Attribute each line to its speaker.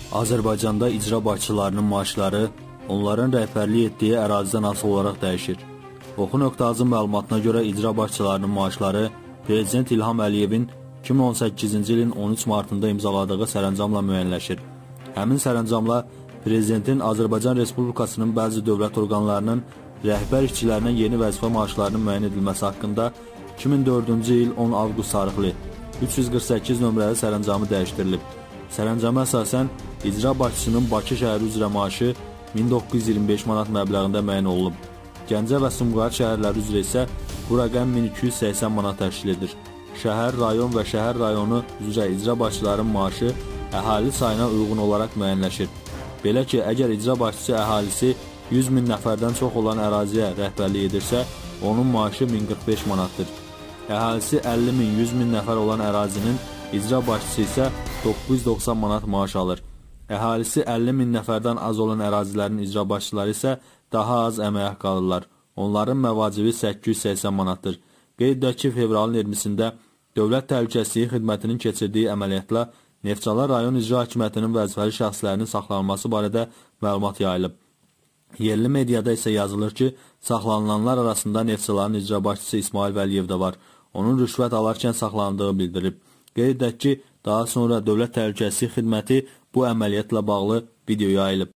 Speaker 1: Azərbaycanda icra başçılarının maaşları onların rəhbərlik etdiyi ərazidən asılı olaraq dəyişir. Oxu.azın məlumatına görə icra başçılarının maaşları Prezident İlham Əliyevin 2018-ci ilin 13 martında imzaladığı sərəncamla müəyyənləşir. Həmin sərəncamla Prezidentin Azərbaycan Respublikasının bəzi dövlət orqanlarının rəhbər işçilərinə yeni vəzifə maaşlarının müəyyən edilməsi haqqında 2004-cü il 10 avqust tarixli 348 nömrəli sərəncamı dəyişdirilib. Sərəncama əsasən icra başçısının Bakı şəhəri üzrə maaşı 1925 manat məbləğində müəyyən olunub. Gəncə və Sumqayıt şəhərləri üzrə isə bu rəqəm 1280 manat təşkil edir. Şəhər, rayon və şəhər rayonu üzrə icra başçılarının maaşı əhali sayına uyğun olaraq müəyyənləşir. Belə ki, əgər icra başçısı əhalisi 100 min nəfərdən çox olan əraziyə rəhbərlik edirsə, onun maaşı 1045 manatdır. Əhalisi 50 min, 100 min nəfər olan ərazinin icra başçısı isə 990 manat maaş alır. Əhalisi 50 min nəfərdən az olan ərazilərin icra başçıları isə daha az əmək haqqı alırlar. Onların məvacibi 880 manatdır. Qeyd edək ki, fevralın 20-sində Dövlət Təhlükəsizliyi Xidmətinin keçirdiyi əməliyyatla Neftçala rayon icra hakimiyyətinin vəzifəli şəxslərinin saxlanılması barədə məlumat yayılıb. Yerli mediada isə yazılır ki, saxlanılanlar arasında Neftçaların icra başçısı İsmail Vəliyev də var. Onun rüşvət alarkən saxlanıldığı bildirilib. Qeyd edək ki, daha sonra Dövlət Təhlükəsizliyi Xidməti bu əməliyyatla bağlı video yayılıb.